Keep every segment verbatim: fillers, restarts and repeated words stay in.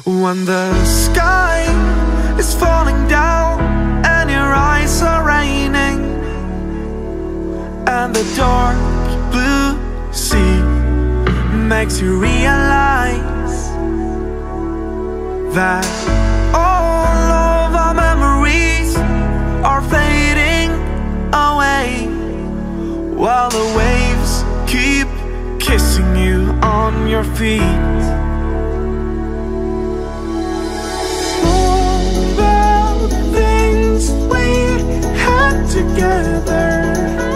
When the sky is falling down and your eyes are raining, and the dark blue sea makes you realize that all of our memories are fading away, while the waves keep kissing you on your feet. Together,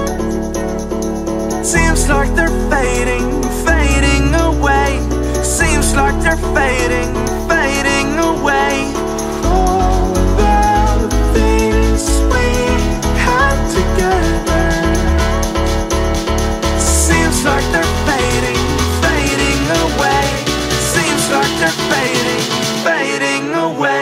seems like they're fading, fading away. Seems like they're fading, fading away. All the things we had together, seems like they're fading, fading away. Seems like they're fading, fading away.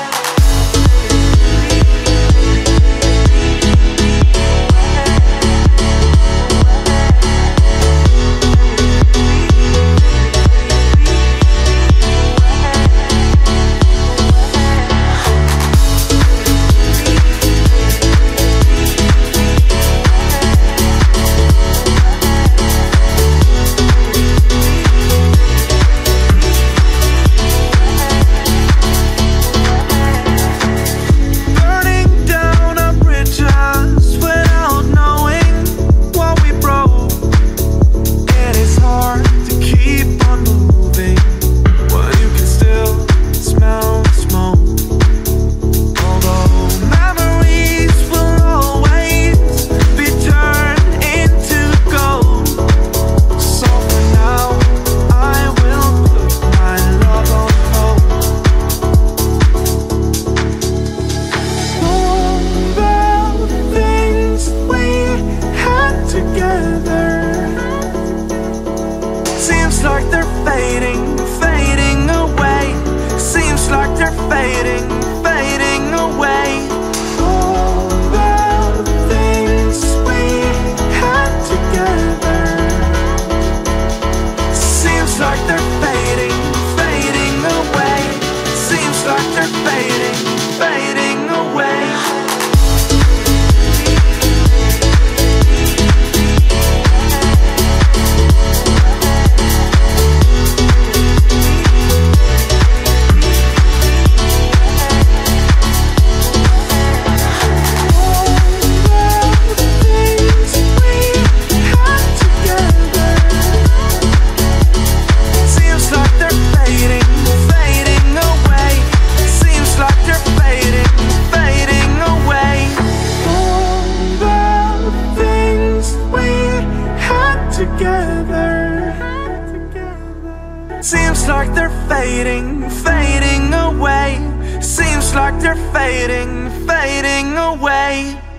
Seems like they're fading, fading away. Seems like they're fading, fading away. All the things we had together, seems like they're fading, fading away. Seems like they're fading, fading away. Seems like they're fading, fading away. Seems like they're fading, fading away.